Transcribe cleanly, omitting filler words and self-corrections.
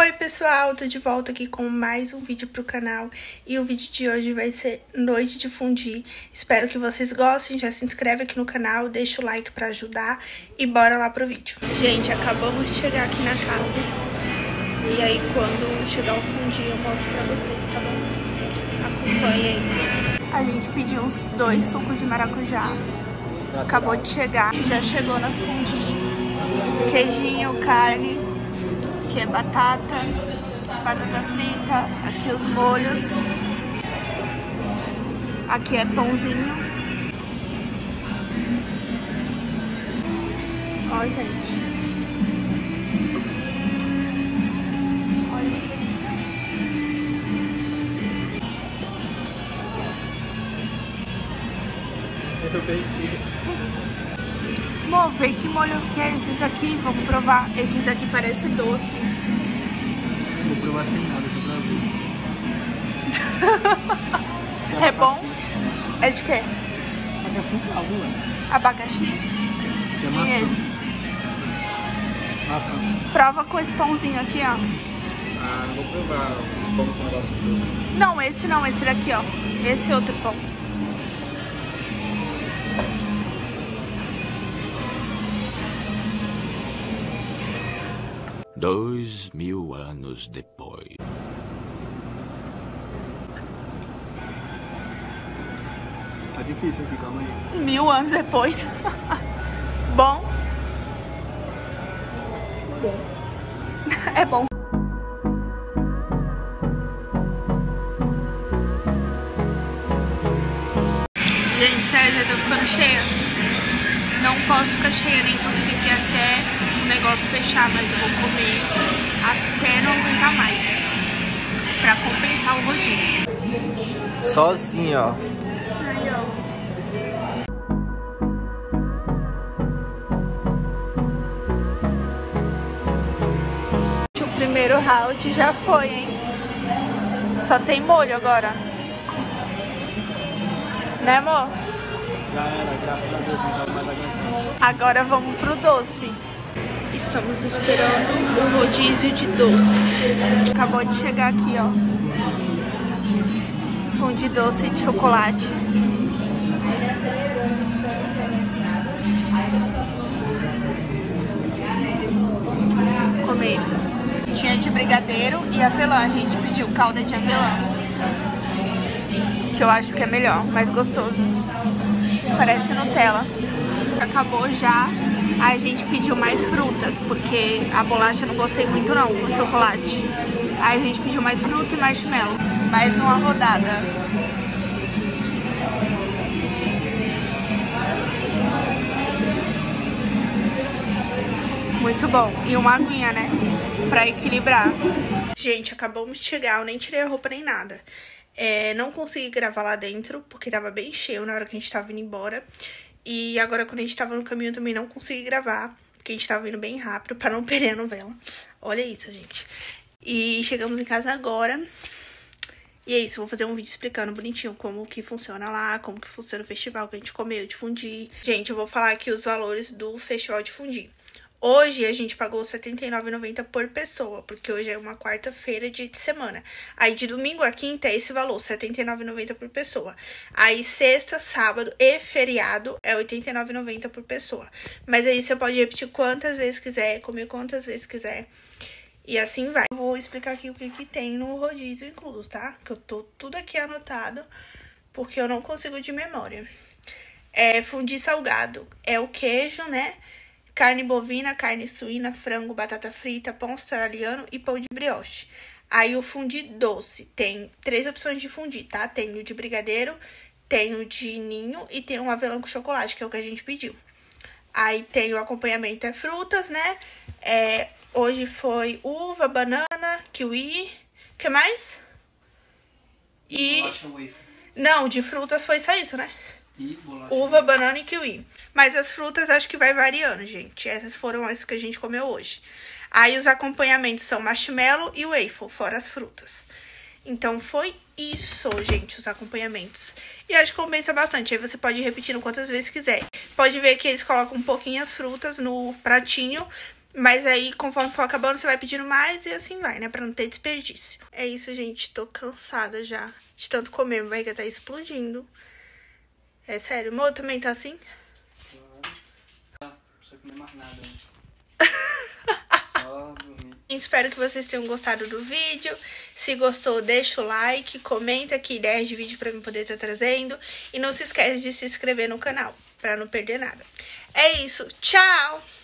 Oi pessoal, tô de volta aqui com mais um vídeo pro canal e o vídeo de hoje vai ser noite de fondue. Espero que vocês gostem, já se inscreve aqui no canal, deixa o like pra ajudar e bora lá pro vídeo. Gente, acabamos de chegar aqui na casa e aí quando chegar o fondue eu mostro pra vocês, tá bom? Acompanhe aí. A gente pediu uns 2 sucos de maracujá, acabou de chegar, já chegou nas fondue, queijinho, carne, aqui é batata frita, aqui os molhos, aqui é pãozinho. Ó, gente. Olha que delícia. Amor, vê que molho que é esses daqui, vamos provar. Esses daqui parecem doce. Vou provar sem nada, só pra ver. É bom? É de quê? Abacaxi caldo, ué. Abacaxi? É maçã. E esse? Maçã. Prova com esse pãozinho aqui, ó. Ah, não vou provar como que o negócio doce. Não, esse não, esse daqui, ó. Esse outro pão. Dois 1000 anos depois. Tá difícil aqui, calma aí. 1000 anos depois. Bom? É bom. Gente, sério, já tô ficando cheia. Não posso ficar cheia nem que eu fique aqui até o negócio fechar, mas eu vou comer até não aguentar mais, pra compensar o rodízio. Sozinho, ó. Aí, ó. O primeiro round já foi, hein? Só tem molho agora. Né, amor? Já era, graças a Deus, não tava mais aguentando. Agora vamos pro doce. Estamos esperando o rodízio de doce. Acabou de chegar aqui, ó. Fondue doce de chocolate. Comer. Tinha de brigadeiro e avelã. A gente pediu calda de avelã, que eu acho que é melhor, mais gostoso. Parece Nutella. Acabou já. Aí a gente pediu mais frutas, porque a bolacha eu não gostei muito não, com chocolate. Aí a gente pediu mais fruta e marshmallow. Mais uma rodada. Muito bom. E uma aguinha, né? Pra equilibrar. Gente, acabamos de chegar, eu nem tirei a roupa nem nada. Não consegui gravar lá dentro, porque tava bem cheio na hora que a gente tava indo embora. E agora, quando a gente tava no caminho, eu também não consegui gravar, porque a gente tava indo bem rápido pra não perder a novela. Olha isso, gente. E chegamos em casa agora. E é isso, vou fazer um vídeo explicando bonitinho como que funciona lá, como que funciona o festival que a gente comeu de fondue. Gente, eu vou falar aqui os valores do festival de fondue. Hoje a gente pagou R$ 79,90 por pessoa, porque hoje é uma quarta-feira, dia de semana. Aí de domingo a quinta é esse valor, R$ 79,90 por pessoa. Aí sexta, sábado e feriado é R$ 89,90 por pessoa. Mas aí você pode repetir quantas vezes quiser, comer quantas vezes quiser. E assim vai. Eu vou explicar aqui o que que tem no rodízio incluso, tá? Que eu tô tudo aqui anotado, porque eu não consigo de memória. Fondue salgado é o queijo, né? Carne bovina, carne suína, frango, batata frita, pão australiano e pão de brioche. Aí o fondue doce, tem 3 opções de fondue, tá? Tem o de brigadeiro, tem o de ninho e tem um avelã com chocolate, que é o que a gente pediu. Aí tem o acompanhamento, frutas, né? Hoje foi uva, banana, kiwi, o que mais? E... Não, de frutas foi só isso, né? Uva, banana e kiwi. Mas as frutas acho que vai variando, gente. Essas foram as que a gente comeu hoje. Aí os acompanhamentos são marshmallow e waffle, fora as frutas. Então foi isso, gente, os acompanhamentos. E acho que compensa bastante. Aí você pode ir repetindo quantas vezes quiser. Pode ver que eles colocam um pouquinho as frutas no pratinho Mas aí, conforme for acabando, você vai pedindo mais e assim vai, né? Pra não ter desperdício. É isso, gente. Tô cansada já de tanto comer. Minha barriga tá explodindo. É sério. O Mo também tá assim? Não precisa comer mais nada. Só dormir. Espero que vocês tenham gostado do vídeo. Se gostou, deixa o like, comenta aqui ideias de vídeo pra eu poder estar trazendo. E não se esquece de se inscrever no canal, pra não perder nada. É isso. Tchau!